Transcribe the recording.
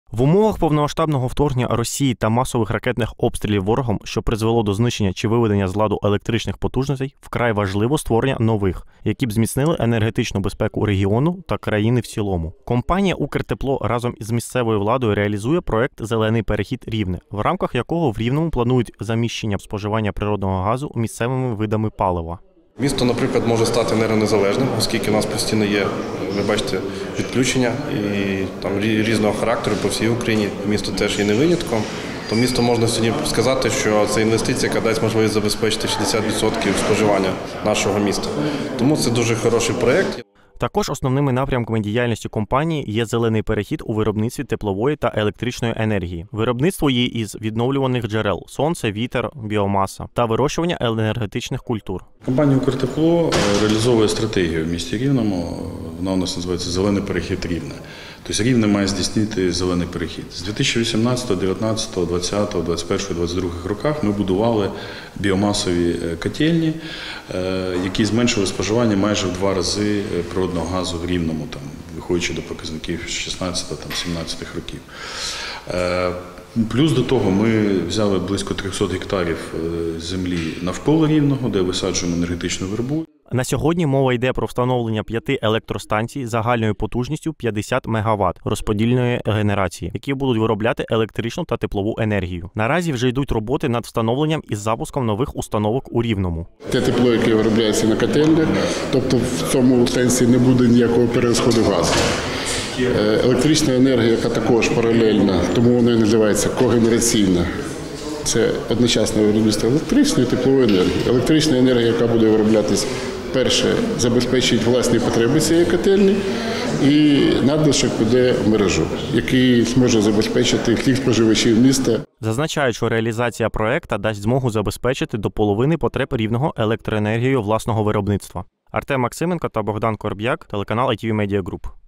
В умовах повномасштабного вторгнення Росії та масових ракетних обстрілів ворогом, що призвело до знищення чи виведення з ладу електричних потужностей, вкрай важливо створення нових, які б зміцнили енергетичну безпеку регіону та країни в цілому. Компанія «Укртепло» разом із місцевою владою реалізує проект «Зелений перехід Рівне», в рамках якого в Рівному планують заміщення споживання природного газу місцевими видами палива. Місто, наприклад, може стати енергонезалежним, оскільки у нас постійно є, ви бачите, відключення і там різного характеру по всій Україні. Місто теж є не винятком. То місто можна сьогодні сказати, що це інвестиція, яка дасть можливість забезпечити 60% споживання нашого міста. Тому це дуже хороший проєкт. Також основними напрямками діяльності компанії є зелений перехід у виробництві теплової та електричної енергії, виробництво її із відновлюваних джерел – сонце, вітер, біомаса та вирощування енергетичних культур. Компанія «Укртепло» реалізовує стратегію в місті Рівному, вона у нас називається «Зелений перехід Рівне». Тобто Рівне має здійснити зелений перехід. З 2018, 19, 20, 21, 22 роках ми будували біомасові котельні, які зменшили споживання майже в 2 рази природного газу в Рівному, там, виходячи до показників 16-17 років. Плюс до того ми взяли близько 300 гектарів землі навколо Рівного, де висаджуємо енергетичну вербу. На сьогодні мова йде про встановлення 5 електростанцій загальною потужністю 50 МВт розподільної генерації, які будуть виробляти електричну та теплову енергію. Наразі вже йдуть роботи над встановленням із запуском нових установок у Рівному. Те тепло, яке виробляється на котельнях, тобто в цьому сенсі не буде ніякого перерозходу газу. Електрична енергія, яка також паралельна, тому вона і називається когенераційна. Це одночасне виробництво електричної і теплової енергії. Електрична енергія, яка буде вироблятись, перше, забезпечить власні потреби цієї котельні, і надлишок піде в мережу, який зможе забезпечити всіх споживачів міста. Зазначають, що реалізація проекту дасть змогу забезпечити до половини потреб Рівного електроенергією власного виробництва. Артем Максименко та Богдан Корб'як, телеканал ITV Media Group.